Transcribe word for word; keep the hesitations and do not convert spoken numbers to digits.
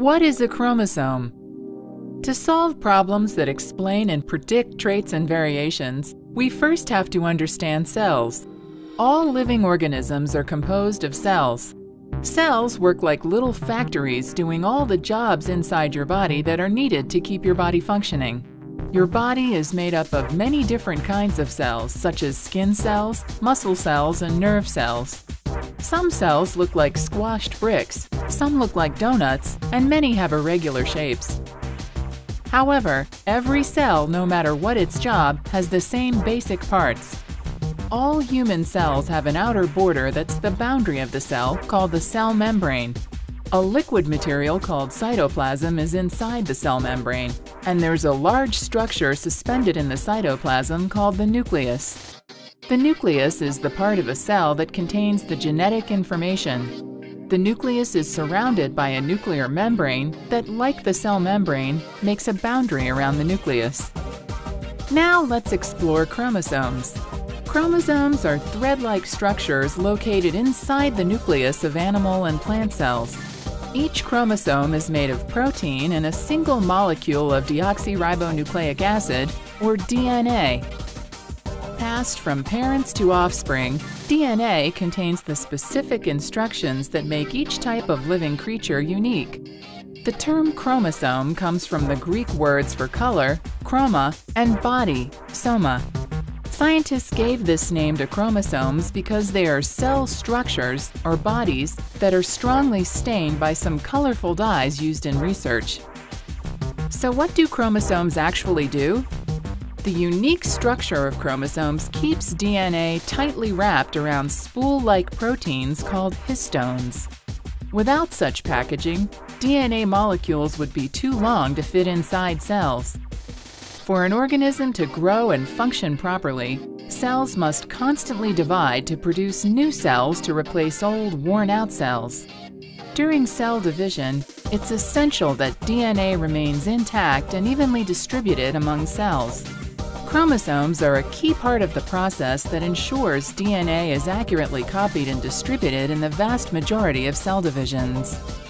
What is a chromosome? To solve problems that explain and predict traits and variations, we first have to understand cells. All living organisms are composed of cells. Cells work like little factories doing all the jobs inside your body that are needed to keep your body functioning. Your body is made up of many different kinds of cells, such as skin cells, muscle cells, and nerve cells. Some cells look like squashed bricks, some look like donuts, and many have irregular shapes. However, every cell, no matter what its job, has the same basic parts. All human cells have an outer border that's the boundary of the cell, called the cell membrane. A liquid material called cytoplasm is inside the cell membrane, and there's a large structure suspended in the cytoplasm called the nucleus. The nucleus is the part of a cell that contains the genetic information. The nucleus is surrounded by a nuclear membrane that, like the cell membrane, makes a boundary around the nucleus. Now let's explore chromosomes. Chromosomes are thread-like structures located inside the nucleus of animal and plant cells. Each chromosome is made of protein and a single molecule of deoxyribonucleic acid, or D N A. Passed from parents to offspring, D N A contains the specific instructions that make each type of living creature unique. The term chromosome comes from the Greek words for color, chroma, and body, soma. Scientists gave this name to chromosomes because they are cell structures, or bodies, that are strongly stained by some colorful dyes used in research. So what do chromosomes actually do? The unique structure of chromosomes keeps D N A tightly wrapped around spool-like proteins called histones. Without such packaging, D N A molecules would be too long to fit inside cells. For an organism to grow and function properly, cells must constantly divide to produce new cells to replace old, worn-out cells. During cell division, it's essential that D N A remains intact and evenly distributed among cells. Chromosomes are a key part of the process that ensures D N A is accurately copied and distributed in the vast majority of cell divisions.